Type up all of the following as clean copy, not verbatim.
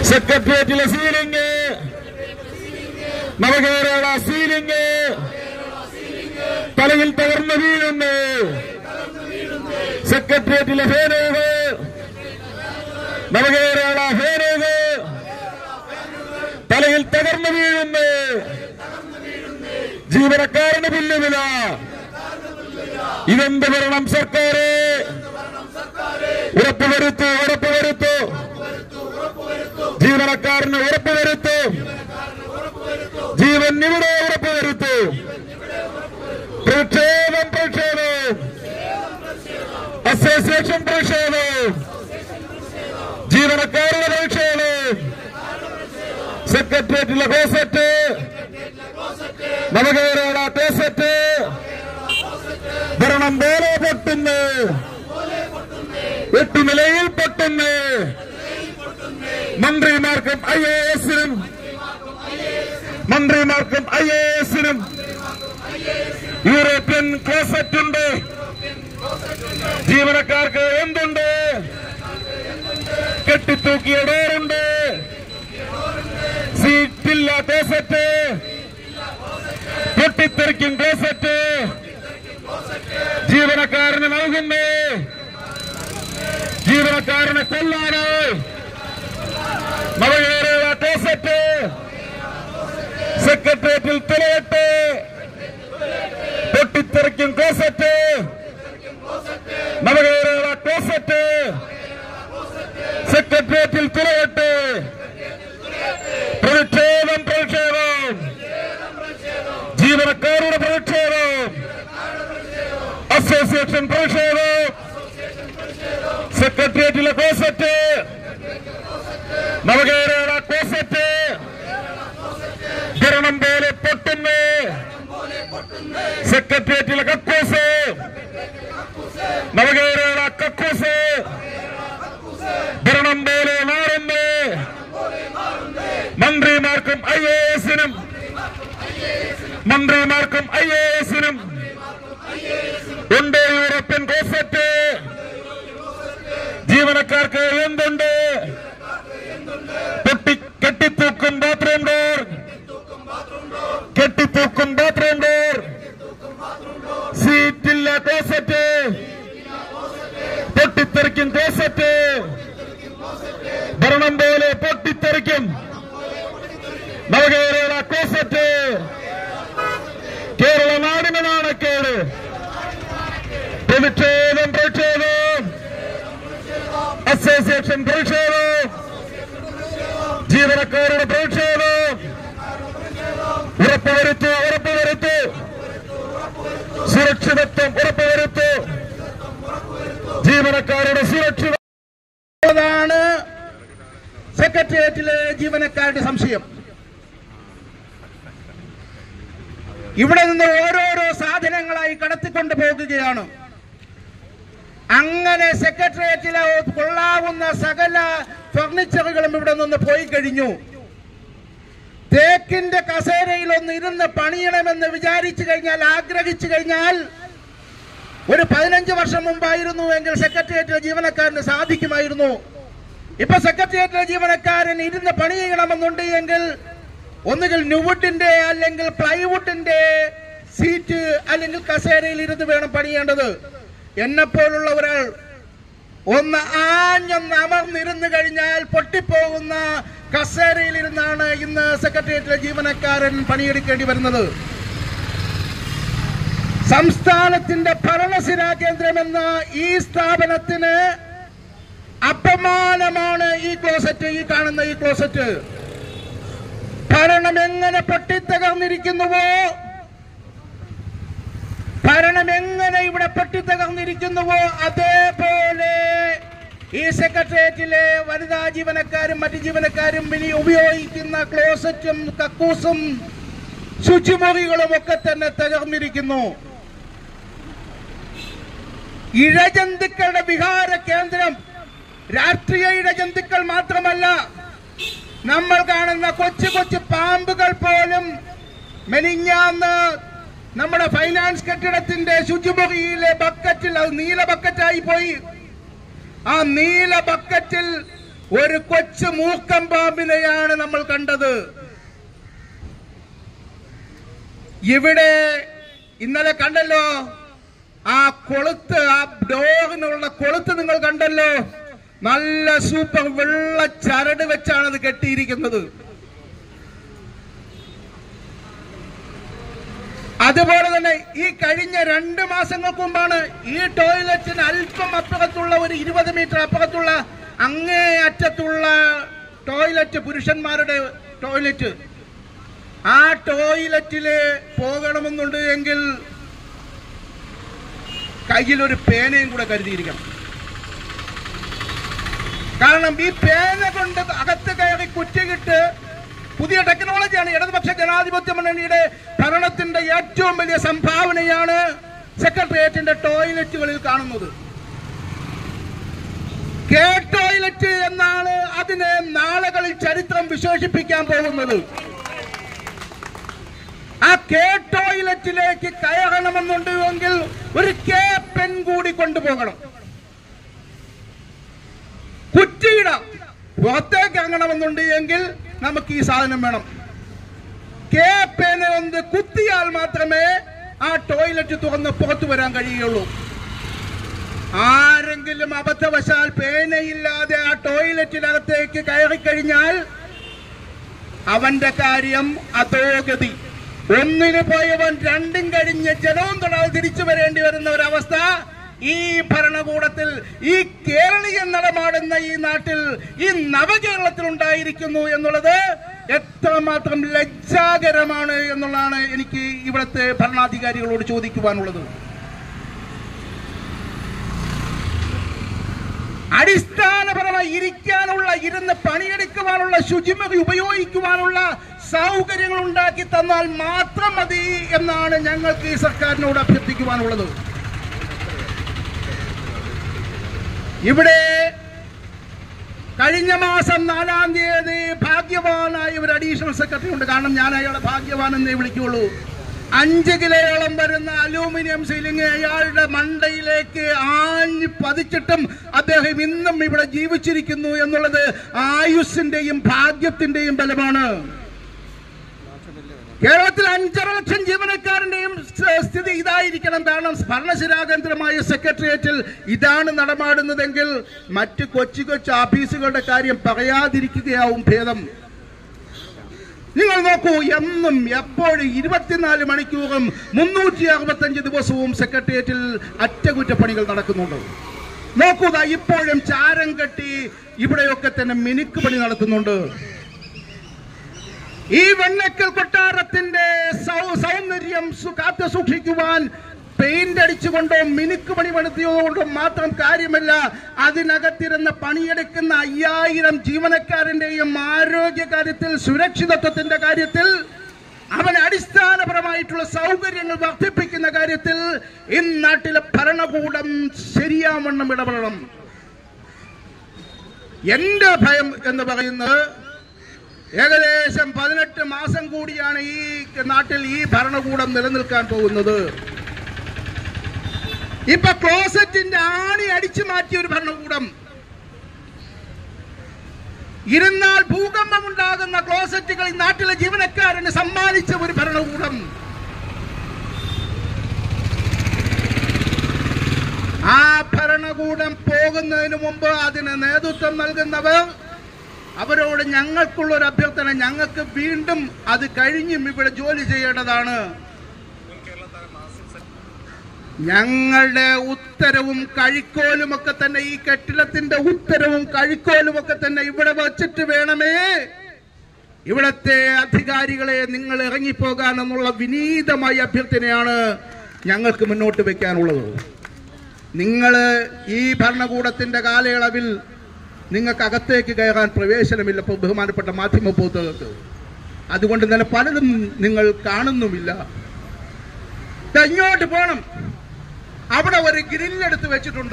സെക്രട്ടേറിയറ്റിലെ ceiling, നവകേരള ceiling തലയിൽ തകർന്നു വീഴുന്നു. സെക്രട്ടേറിയറ്റിലെ ഫേനുകൾ, നവകേരള ഫേനുകൾ തലയിൽ തകർന്നു വീഴുന്നു. ജീവനക്കാരന് പുല്ലുവില. ഇതെന്ത് ഭരണം സർക്കാരെ? ഉറപ്പുവരുത്തു, ഉറപ്പുവരുത്തു. ജീവനക്കാരന് ഉറപ്പുവരുത്തു. ജീവൻ ഇവിടെ ഉറപ്പുവരുത്തു. പ്രതിഷേധം, പ്രതിഷേധം. അസോസിയേഷൻ പ്രതിഷേധം. ജീവനക്കാരുടെ പ്രതിഷേധം. സെക്രട്ടേറിയറ്റിലെ ക്ലോസറ്റ്, നവകേരള ക്ലോസറ്റ് ഭരണം പോലെ പൊട്ടുന്നു. 8 നിലയിൽ പൊട്ടുന്നു. മന്ത്രിമാർക്കും IAS-നും യൂറോപ്യൻ ക്ലോസറ്റ് ഉണ്ട്. ജീവനക്കാർക്ക് എന്തുണ്ട്? കെട്ടിത്തൂക്കിയ ഡോറുണ്ട്. സീറ്റില്ല ക്ലോസറ്റ്, പൊട്ടിത്തെറിക്കും ക്ലോസറ്റ് ജീവനക്കാരന് നൽകുന്നു. ജീവനക്കാരനെ കൊല്ലാന് നവകേരള ക്ലോസറ്റ് സെക്രട്ടേറിയറ്റിൽ തുലയട്ടെ. പൊട്ടിത്തെറിക്കും ക്ലോസറ്റ്, നവകേരള ക്ലോസറ്റ് സെക്രട്ടേറിയറ്റിൽ തുലയട്ടെ. പ്രതിഷേധം, പ്രതിഷേധം. ജീവനക്കാരുടെ പ്രതിഷേധം. അസോസിയേഷൻ പ്രതിഷേധം. സെക്രട്ടേറിയറ്റിലെ ക്ലോസറ്റ്, നവകേരള ക്ലോസറ്റ് ഭരണം പോലെ പൊട്ടുന്നു. സെക്രട്ടേറിയറ്റിലെ കക്കൂസ്, നവകേരള കക്കൂസ് ഭരണം പോലെ മാറുന്നു. മന്ത്രിമാർക്കും IAS-നും ഉണ്ട് യൂറോപ്യൻ ക്ലോസറ്റ്. ജീവനക്കാർക്ക് എന്തുണ്ട്? കെട്ടിത്തൂക്കും ബാത്റൂം ഡോർ, കെട്ടിത്തൂക്കും ബാത്റൂം ഡോർ. സീറ്റില്ല ക്ലോസറ്റ്, പൊട്ടിത്തെറിക്കും ക്ലോസറ്റ് ഭരണം പോലെ പൊട്ടിത്തെറിക്കും. നവകേരള ക്ലോസറ്റ് കേരള നാടിന് നാണക്കേട്. പ്രതിഷേധം, പ്രതിഷേധം. അസോസിയേഷൻ പ്രതിഷേധം. ജീവനക്കാരുടെ പ്രതിഷേധം. ഉറപ്പുവരുത്തു, ഉറപ്പുവരുത്തു. സുരക്ഷിതത്വം ഉറപ്പുവരുത്തു. ജീവനക്കാരുടെ സുരക്ഷിതമാണ് സെക്രട്ടേറിയറ്റിലെ ജീവനക്കാരുടെ സംശയം. ഇവിടെ നിന്ന് ഓരോരോ സാധനങ്ങളായി കടത്തിക്കൊണ്ട് പോകുകയാണ്. അങ്ങനെ സെക്രട്ടേറിയറ്റിലെ കൊള്ളാവുന്ന സകല ഫർണിച്ചറുകളും ഇവിടെ നിന്ന് പോയി കഴിഞ്ഞു. തേക്കിന്റെ കസേരയിൽ ഒന്ന് ഇരുന്ന് പണിയണമെന്ന് വിചാരിച്ചു കഴിഞ്ഞാൽ, ആഗ്രഹിച്ചു കഴിഞ്ഞാൽ, ഒരു 15 വർഷം മുമ്പായിരുന്നു എങ്കിൽ സെക്രട്ടേറിയറ്റിലെ ജീവനക്കാരന് സാധിക്കുമായിരുന്നു. ഇപ്പൊ സെക്രട്ടേറിയറ്റിലെ ജീവനക്കാരൻ ഇരുന്ന് പണി ചെയ്യണമെന്നുണ്ട് എങ്കിൽ ഒന്നുകിൽ ന്യൂവുഡിന്റെ അല്ലെങ്കിൽ പ്ലൈവുഡിന്റെ സീറ്റ് അല്ലെങ്കിൽ കസേരയിൽ ഇരുന്ന് വേണം പണിയേണ്ടത്. എന്നെപ്പോലുള്ള ഒരാൾ ഒന്ന് ആഞ്ഞൊന്ന് അമർന്നിരുന്നു കഴിഞ്ഞാൽ പൊട്ടിപ്പോകുന്ന കസേരയിൽ ഇരുന്നാണ് ഇന്ന് സെക്രട്ടേറിയറ്റിലെ ജീവനക്കാരൻ പണിയെടുക്കേണ്ടി വരുന്നത്. സംസ്ഥാനത്തിന്റെ ഭരണസിരാ കേന്ദ്രമെന്ന ഈ സ്ഥാപനത്തിന് അപമാനമാണ് ഈ ക്ലോസറ്റ്, ഈ കാണുന്ന ഈ ക്ലോസറ്റ്. ഭരണം എങ്ങനെ പൊട്ടിത്തകർന്നിരിക്കുന്നുവോ, ഭരണം എങ്ങനെ ഇവിടെ പൊട്ടിത്തകർന്നിരിക്കുന്നുവോ അതേപോലെ ഈ സെക്രട്ടേറിയറ്റിലെ വനിതാ ജീവനക്കാരും മറ്റു ജീവനക്കാരും ഇനി ഉപയോഗിക്കുന്ന ക്ലോസറ്റും കക്കൂസും ശുചിമുറികളും ഒക്കെ തന്നെ തകർന്നിരിക്കുന്നു. ഇഴജന്തുക്കളുടെ വിഹാര കേന്ദ്രം. രാഷ്ട്രീയ ഇഴജന്തുക്കൾ മാത്രമല്ല, നമ്മൾ കാണുന്ന കൊച്ചു കൊച്ചു പാമ്പുകൾ പോലും മെനിഞ്ഞാന്ന് നമ്മുടെ ഫൈനാൻസ് കെട്ടിടത്തിന്റെ ശുചിമുറിയിലെ ബക്കറ്റിൽ, അത് നീല ബക്കറ്റായി പോയി, ആ നീല ബക്കറ്റിൽ ഒരു കൊച്ചു മൂക്കം പാമ്പിനെയാണ് നമ്മൾ കണ്ടത്. ഇവിടെ ഇന്നലെ കണ്ടല്ലോ, ആ കൊളുത്ത്, ആ ഡോറിനുള്ള കൊളുത്ത് നിങ്ങൾ കണ്ടല്ലോ. നല്ല സൂപ്പർ വെള്ള ചരട് വെച്ചാണ് അത് കെട്ടിയിരിക്കുന്നത്. അതുപോലെ തന്നെ ഈ കഴിഞ്ഞ 2 മാസങ്ങൾക്ക് മുമ്പാണ് ഈ ടോയ്ലറ്റിന് അല്പം അപ്പുറത്തുള്ള ഒരു 20 മീറ്റർ അപ്പുറത്തുള്ള അങ്ങേ അറ്റത്തുള്ള ടോയ്ലറ്റ്, പുരുഷന്മാരുടെ ടോയ്ലറ്റ്, ആ ടോയ്ലറ്റില് പോകണമെന്നുണ്ട് എങ്കിൽ കയ്യിലൊരു പേനയും കൂടെ കരുതിയിരിക്കണം. കാരണം ഈ പേന കൊണ്ട് അകത്ത് കയറി കുറ്റികിട്ട്, പുതിയ ടെക്നോളജിയാണ്. ഇടതുപക്ഷ ജനാധിപത്യ മുന്നണിയുടെ ഭരണത്തിന്റെ ഏറ്റവും വലിയ സംഭാവനയാണ് സെക്രട്ടേറിയറ്റിന്റെ ടോയ്ലറ്റുകളിൽ കാണുന്നത്. കെ ടോയ്ലറ്റ് എന്നാണ് അതിനെ നാളുകളിൽ ചരിത്രം വിശേഷിപ്പിക്കാൻ പോകുന്നത്. ആ കെ ടോയ്ലറ്റിലേക്ക് കയറണമെന്നുണ്ട് എങ്കിൽ ഒരു കെ പെൻ കൂടി കൊണ്ടുപോകണം. കുറ്റിയിട പുറത്തേക്ക് ഇറങ്ങണമെന്നുണ്ട് എങ്കിൽ നമുക്ക് ഈ സാധനം വേണം. കെ പെൻ ഒന്ന് കുത്തിയാൽ മാത്രമേ ആ ടോയ്ലറ്റ് തുറന്ന് പുറത്തു വരാൻ കഴിയുള്ളൂ. ആരെങ്കിലും അബദ്ധവശാൽ പേനയില്ലാതെ ആ ടോയ്ലറ്റിനകത്തേക്ക് കയറിക്കഴിഞ്ഞാൽ അവന്റെ കാര്യം അധോഗതി. ഒന്നിന് പോയവൻ രണ്ടും കഴിഞ്ഞ് ജലവും തൊടാതെ തിരിച്ചു വരേണ്ടി വരുന്ന ഒരവസ്ഥ ഈ ഭരണകൂടത്തിൽ, ഈ കേരളീയൻ നടമാടുന്ന ഈ നാട്ടിൽ, ഈ നവകേരളത്തിൽ ഉണ്ടായിരിക്കുന്നു എന്നുള്ളത് എത്രമാത്രം ലജ്ജാകരമാണ് എന്നുള്ളതാണ് എനിക്ക് ഇവിടുത്തെ ഭരണാധികാരികളോട് ചോദിക്കുവാനുള്ളത്. അടിസ്ഥാനപരമായി ഇരുന്ന് പണിയെടുക്കുവാനുള്ള ശുചിമുറി ഉപയോഗിക്കുവാനുള്ള സൗകര്യങ്ങൾ ഉണ്ടാക്കി തന്നാൽ മാത്രം മതി എന്നാണ് ഞങ്ങൾക്ക് ഈ സർക്കാരിനോട് അഭ്യർത്ഥിക്കുവാനുള്ളത്. ഇവിടെ കഴിഞ്ഞ മാസം 4-ാം തീയതി ഭാഗ്യവാനായ ഒരു അഡീഷണൽ സെക്രട്ടറി ഉണ്ട്. കാരണം ഞാൻ അയാളെ ഭാഗ്യവാൻ എന്നേ വിളിക്കുള്ളൂ. 5 കിലോയോളം വരുന്ന അലൂമിനിയം സീലിംഗ് അയാളുടെ മണ്ടയിലേക്ക് ആഞ്ഞ് പതിച്ചിട്ടും അദ്ദേഹം ഇന്നും ഇവിടെ ജീവിച്ചിരിക്കുന്നു എന്നുള്ളത് ആയുസ്സിന്റെയും ഭാഗ്യത്തിന്റെയും ബലമാണ്. കേരളത്തിൽ 5.5 ലക്ഷം ജീവനക്കാരന്റെയും സ്ഥിതി ഇതായിരിക്കണം. കാരണം ഭരണശിരാകേന്ദ്രമായ സെക്രട്ടേറിയറ്റിൽ ഇതാണ് നടമാടുന്നതെങ്കിൽ മറ്റ് കൊച്ചു കൊച്ചു ഓഫീസുകളുടെ കാര്യം പറയാതിരിക്കുകയാവും ഭേദം. നിങ്ങൾ നോക്കൂ, എന്നും എപ്പോഴും 24 മണിക്കൂറും 365 ദിവസവും സെക്രട്ടേറിയറ്റിൽ അറ്റകുറ്റപ്പണികൾ നടക്കുന്നുണ്ട്. നോക്കുക, ഇപ്പോഴും ചാരം കെട്ടി ഇവിടെയൊക്കെ തന്നെ മിനുക്ക് പണി നടത്തുന്നുണ്ട്. ഈ വെണ്ണക്കൽ കൊട്ടാരത്തിന്റെ സൗന്ദര്യം കാത്തു സൂക്ഷിക്കുവാൻ പെയിന്റ് അടിച്ചുകൊണ്ടോ മിനുക്ക് പണി നടത്തിയതുകൊണ്ടോ മാത്രം കാര്യമല്ല. അതിനകത്തിരുന്ന് പണിയെടുക്കുന്ന 5000 ജീവനക്കാരന്റെയും ആരോഗ്യ കാര്യത്തിൽ, സുരക്ഷിതത്വത്തിന്റെ കാര്യത്തിൽ, അവന് അടിസ്ഥാനപരമായിട്ടുള്ള സൗകര്യങ്ങൾ വർദ്ധിപ്പിക്കുന്ന കാര്യത്തിൽ ഈ നാട്ടിലെ ഭരണകൂടം ശരിയാവണ്ണം ഇടപെടണം. എന്റെ ഭയം എന്ന് പറയുന്നത് ഏകദേശം 18 മാസം കൂടിയാണ് ഈ നാട്ടിൽ ഈ ഭരണകൂടം നിലനിൽക്കാൻ പോകുന്നത്. ഇപ്പൊ ക്ലോസറ്റിന്റെ ആണി അടിച്ചു മാറ്റിയ ഒരു ഭരണകൂടം, ഇരുന്നാൽ ഭൂകമ്പമുണ്ടാകുന്ന ക്ലോസറ്റുകൾ ഈ നാട്ടിലെ ജീവനക്കാരന് സമ്മാനിച്ച ഒരു ഭരണകൂടം, ആ ഭരണകൂടം പോകുന്നതിന് മുമ്പ് അതിന് നേതൃത്വം നൽകുന്നവർ, അവരോട് ഞങ്ങൾക്കുള്ളൊരു അഭ്യർത്ഥന, ഞങ്ങൾക്ക് വീണ്ടും അത് കഴിഞ്ഞും ഇവിടെ ജോലി ചെയ്യേണ്ടതാണ്. ഞങ്ങളുടെ ഉത്തരവും കഴിക്കോലുമൊക്കെ തന്നെ, ഈ കെട്ടിടത്തിന്റെ ഉത്തരവും കഴിക്കോലുമൊക്കെ തന്നെ ഇവിടെ വച്ചിട്ട് വേണമേ ഇവിടത്തെ അധികാരികളെ നിങ്ങൾ ഇറങ്ങിപ്പോകാൻ എന്നുള്ള വിനീതമായ അഭ്യർത്ഥനയാണ് ഞങ്ങൾക്ക് മുന്നോട്ട് വെക്കാനുള്ളത്. നിങ്ങൾ ഈ ഭരണകൂടത്തിന്റെ കാലയളവിൽ നിങ്ങൾക്ക് അകത്തേക്ക് കയറാൻ പ്രവേശനമില്ല ബഹുമാനപ്പെട്ട മാധ്യമ പ്രവർത്തകർക്ക്. അതുകൊണ്ട് തന്നെ പലതും നിങ്ങൾ കാണുന്നുമില്ല. ഇങ്ങോട്ട് പോകണം, അവിടെ ഒരു ഗ്രില്ലെടുത്ത് വെച്ചിട്ടുണ്ട്.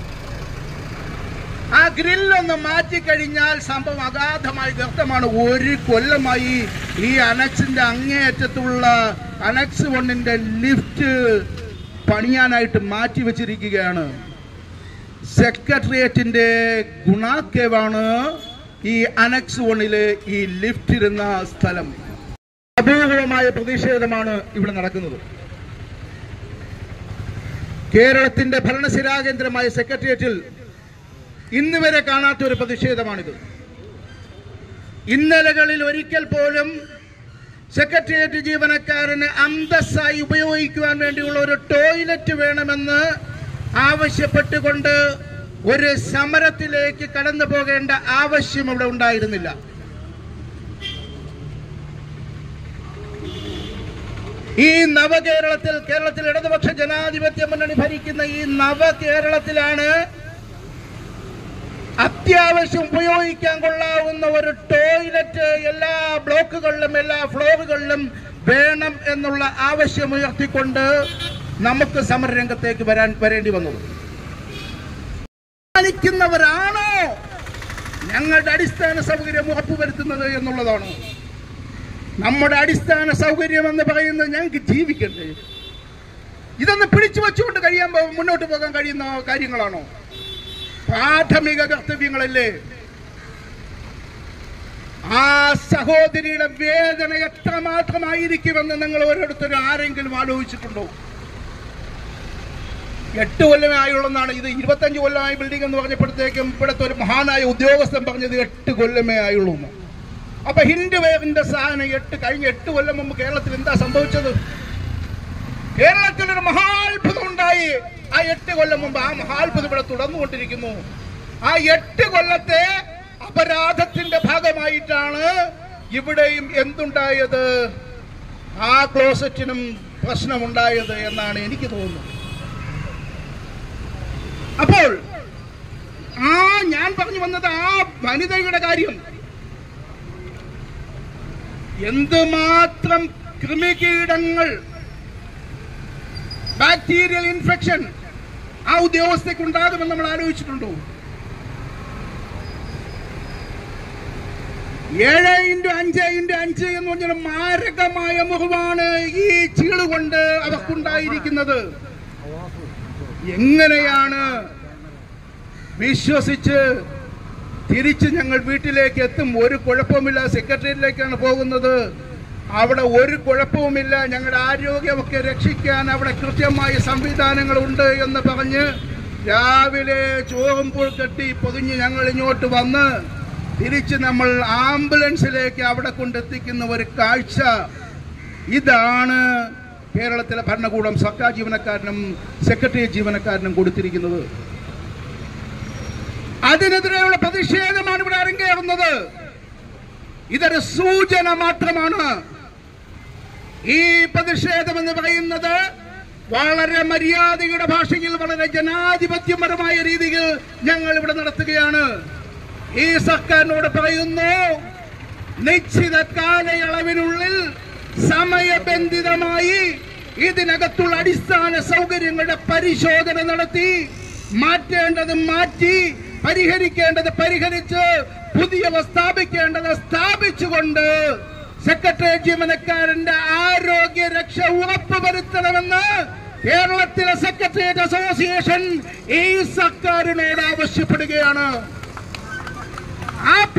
ആ ഗ്രില്ലൊന്ന് മാറ്റിക്കഴിഞ്ഞാൽ സംഭവം അഗാധമായി ഗർത്തമാണ്. 1 കൊല്ലമായി ഈ അനക്സിന്റെ അങ്ങേയറ്റത്തുള്ള അനക്സ് 1ന്റെ ലിഫ്റ്റ് പണിയാനായിട്ട് മാറ്റി വെച്ചിരിക്കുകയാണ്. സെക്രട്ടേറിയറ്റിന്റെ ഗുണാക്കേവാണ് ഈ അനക്സ് 1-ലെ ഈ ലിഫ്റ്റ് ഇരുന്ന സ്ഥലം. അപൂർവമായ പ്രതിഷേധമാണ് ഇവിടെ നടക്കുന്നത്. കേരളത്തിന്റെ ഭരണസിരാകേന്ദ്രമായ സെക്രട്ടേറിയറ്റിൽ ഇന്ന് വരെ കാണാത്ത ഒരു പ്രതിഷേധമാണിത്. ഇന്നലകളിൽ ഒരിക്കൽ പോലും സെക്രട്ടേറിയറ്റ് ജീവനക്കാരന് അന്തസ്സായി ഉപയോഗിക്കുവാൻ വേണ്ടിയുള്ള ഒരു ടോയ്ലറ്റ് വേണമെന്ന് ആവശ്യപ്പെട്ടുകൊണ്ട് ഒരു സമരത്തിലേക്ക് കടന്നു പോകേണ്ട ആവശ്യം ഇവിടെ ഉണ്ടായിരുന്നില്ല. ഈ കേരളത്തിൽ ഇടതുപക്ഷ ജനാധിപത്യ മുന്നണി ഭരിക്കുന്ന ഈ നവകേരളത്തിലാണ് അത്യാവശ്യം ഉപയോഗിക്കാൻ കൊള്ളാവുന്ന ഒരു ടോയ്ലറ്റ് എല്ലാ ബ്ലോക്കുകളിലും എല്ലാ ഫ്ലോറുകളിലും വേണം എന്നുള്ള ആവശ്യം ഉയർത്തിക്കൊണ്ട് നമുക്ക് സമരരംഗത്തേക്ക് വരേണ്ടി വന്നത്. ാണോ ഞങ്ങളുടെ അടിസ്ഥാന സൗകര്യം ഉറപ്പുവരുത്തുന്നത് എന്നുള്ളതാണ്. നമ്മുടെ അടിസ്ഥാന സൗകര്യം എന്ന് പറയുന്നത് ഞങ്ങൾക്ക് ജീവിക്കണ്ടേ? ഇതൊന്ന് പിടിച്ചു വെച്ചുകൊണ്ട് മുന്നോട്ട് പോകാൻ കഴിയുന്ന കാര്യങ്ങളാണോ? പ്രാഥമിക കർത്തവ്യങ്ങളല്ലേ? ആ സഹോദരിയുടെ വേദന എത്രമാത്രമായിരിക്കുമെന്ന് നിങ്ങൾ ഓരോരുത്തരും ആരെങ്കിലും ആലോചിച്ചിട്ടുണ്ടോ? 8 കൊല്ലമേ ആയുള്ളെന്നാണ്. ഇത് 25 കൊല്ലമായി ബിൽഡിംഗ് എന്ന് പറഞ്ഞപ്പോഴത്തേക്കും ഇവിടുത്തെ ഒരു മഹാനായ ഉദ്യോഗസ്ഥൻ പറഞ്ഞത് 8 കൊല്ലമേ ആയുള്ളൂ. അപ്പൊ ഹിൻഡ്വെയറിന്റെ സാധനം കഴിഞ്ഞ 8 കൊല്ലം മുമ്പ് കേരളത്തിൽ എന്താ സംഭവിച്ചത്? കേരളത്തിലൊരു മഹാത്ഭുതം ഉണ്ടായി. ആ 8 കൊല്ലം മുമ്പ് ആ മഹാത്ഭുതം ഇവിടെ തുടർന്നുകൊണ്ടിരിക്കുന്നു. ആ 8 കൊല്ലത്തെ അപരാധത്തിന്റെ ഭാഗമായിട്ടാണ് ഇവിടെയും എന്തുണ്ടായത്? ആ ക്ലോസറ്റിനും പ്രശ്നമുണ്ടായത് എന്നാണ് എനിക്ക് തോന്നുന്നത്. അപ്പോൾ ഞാൻ പറഞ്ഞു വന്നത് ആ വനിതയുടെ കാര്യം. എന്തുമാത്രം കൃമികീടങ്ങൾ, ബാക്ടീരിയൽ ഇൻഫെക്ഷൻ ആ ഉദ്യോഗസ്ഥയ്ക്ക് ഉണ്ടാകുമെന്ന് നമ്മൾ ആലോചിച്ചിട്ടുണ്ടോ? 7x5x5 എന്ന് പറഞ്ഞാൽ മാരകമായ മുറിവാണ് ഈ ചീളുകൊണ്ട് അവർക്കുണ്ടായിരിക്കുന്നത്. എങ്ങനെയാണ് വിശ്വസിച്ച് തിരിച്ച് ഞങ്ങൾ വീട്ടിലേക്ക് എത്തും? ഒരു കുഴപ്പമില്ല, സെക്രട്ടേറിയറ്റിലേക്കാണ് പോകുന്നത്, അവിടെ ഒരു കുഴപ്പവുമില്ല, ഞങ്ങളുടെ ആരോഗ്യമൊക്കെ രക്ഷിക്കാൻ അവിടെ കൃത്യമായ സംവിധാനങ്ങളുണ്ട് എന്ന് പറഞ്ഞ് രാവിലെ ചോറും കെട്ടി പൊതിഞ്ഞ് ഞങ്ങൾ ഇങ്ങോട്ട് വന്ന് തിരിച്ച് നമ്മൾ ആംബുലൻസിലേക്ക് അവിടെ കൊണ്ടെത്തിക്കുന്ന ഒരു കാഴ്ച. ഇതാണ് കേരളത്തിലെ ഭരണകൂടം സർക്കാർ ജീവനക്കാരനും സെക്രട്ടേറിയറ്റ് ജീവനക്കാരനും കൊടുത്തിരിക്കുന്നത്. അതിനെതിരെയുള്ള പ്രതിഷേധമാണ് ഇവിടെ അരങ്ങേറുന്നത്. ഇതൊരു സൂചന മാത്രമാണ്. ഈ പ്രതിഷേധം എന്ന് പറയുന്നത് വളരെ മര്യാദയുടെ ഭാഷയിൽ വളരെ ജനാധിപത്യപരമായ രീതിയിൽ ഞങ്ങൾ ഇവിടെ നടത്തുകയാണ്. ഈ സർക്കാരിനോട് പറയുന്നു, നിശ്ചിത കാലയളവിനുള്ളിൽ സമയബന്ധിതമായി ഇതിനകത്തുള്ള അടിസ്ഥാന സൗകര്യങ്ങളുടെ പരിശോധന നടത്തി മാറ്റേണ്ടത് മാറ്റി, പരിഹരിക്കേണ്ടത് പരിഹരിച്ച്, പുതിയവ സ്ഥാപിക്കേണ്ടത് സ്ഥാപിച്ചുകൊണ്ട് സെക്രട്ടേറിയറ്റ് ജീവനക്കാരന്റെ ആരോഗ്യ രക്ഷ ഉറപ്പുവരുത്തണമെന്ന് കേരളത്തിലെ സെക്രട്ടേറിയറ്റ് അസോസിയേഷൻ ഈ സർക്കാരിനോട് ആവശ്യപ്പെടുകയാണ്. ആ